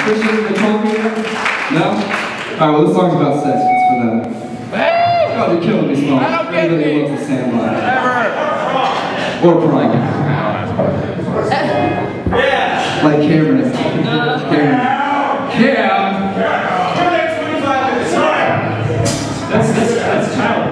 Christian, they told me yet? No? Alright, well this song's about sex. It's for them. God, you're killing me, Small. Everybody loves the Sandlot. Or Pride. Like Cameron. Cam. That's child.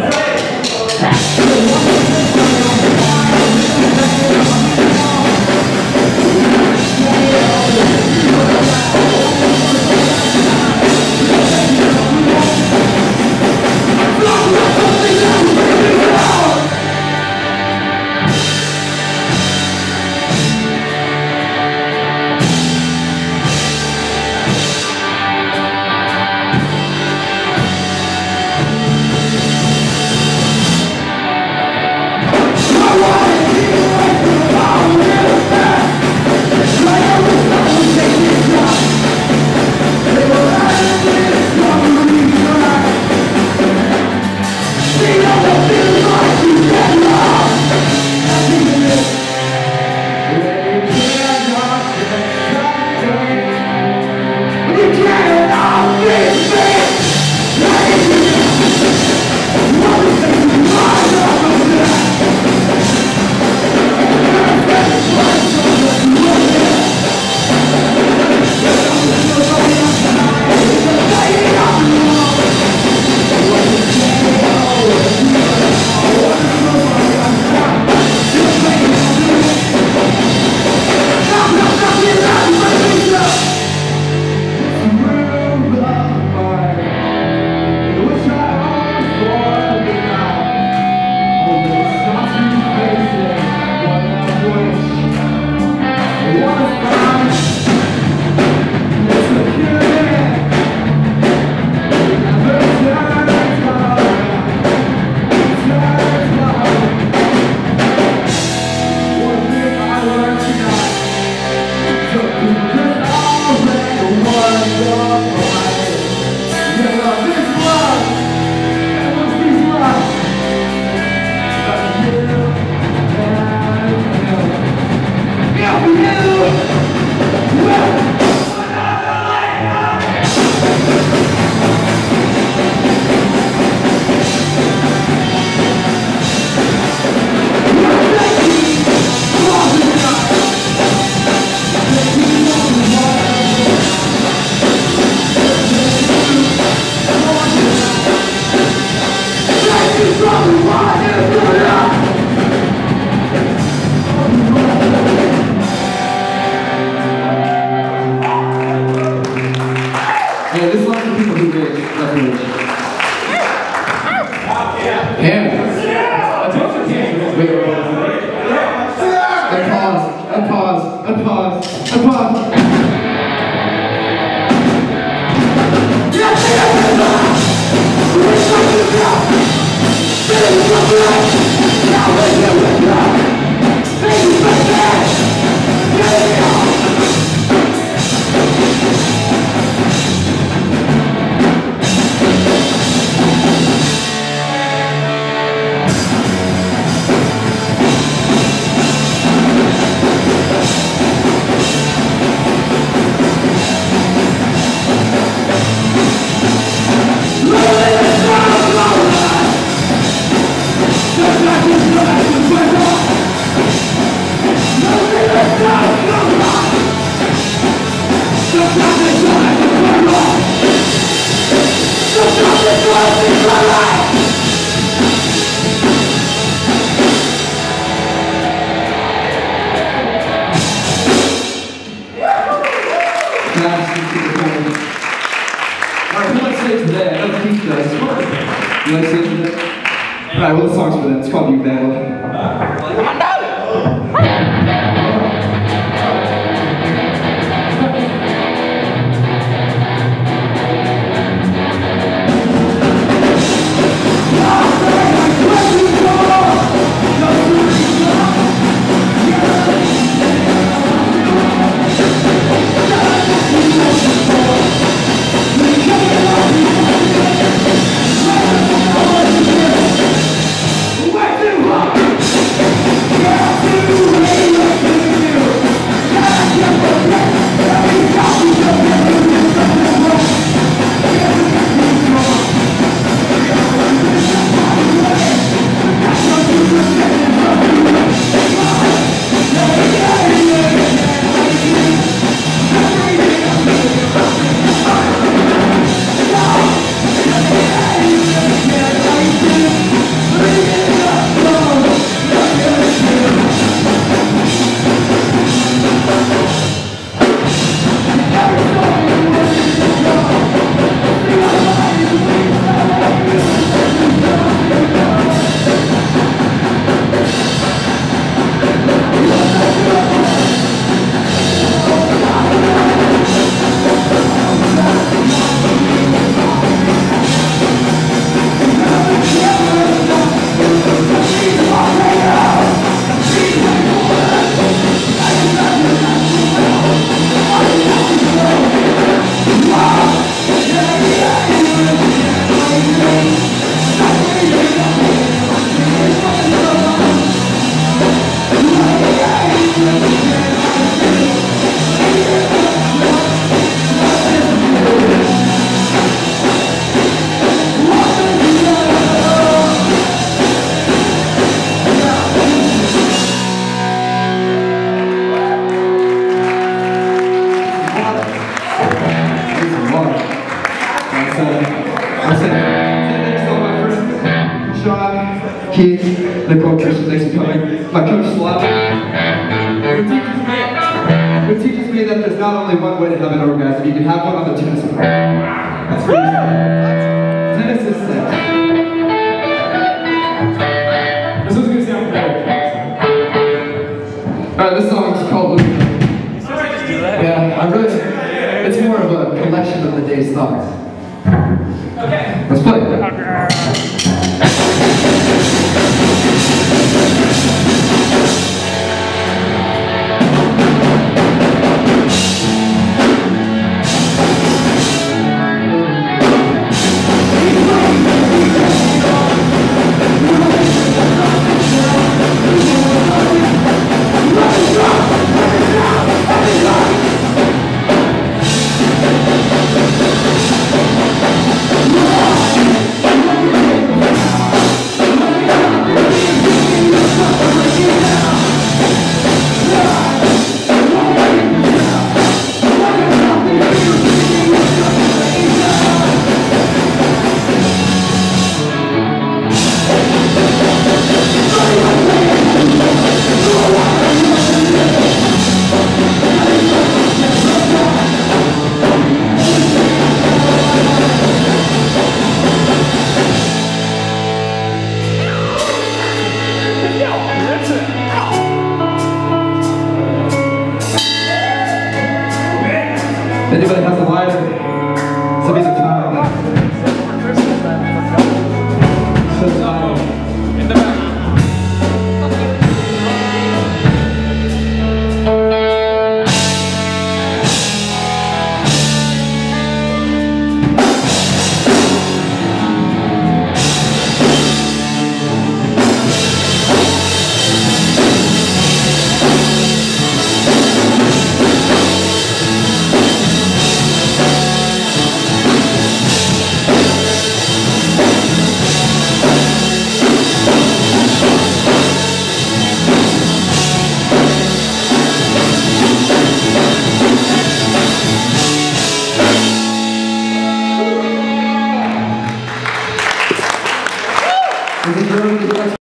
Yeah, this is one of the people who did Refuge. Unpause. Alright, who likes to say today? I know Keith does. You like to say today? Alright, well, this song's for them. It's called You Vandal. not only one way to have an orgasm, you can have one on the tennis court. That's pretty sad. Tennis is sex. This one's gonna sound better. Alright, this song is called Refuge. Yeah, I wrote it. It's more of a collection of the day's thoughts. Okay. Let's play. If anybody has a lighter, this will be the time. In the back. Is it